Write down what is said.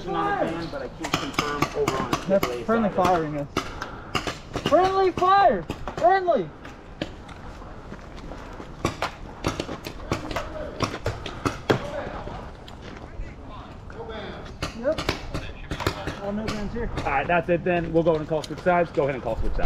precision on the band, but I can't confirm over on the That's AAA friendly side. firing us. Friendly fire! Friendly! Yep. All no bands here. All right, that's it then. We'll go ahead and call switch sides. Go ahead and call switch sides.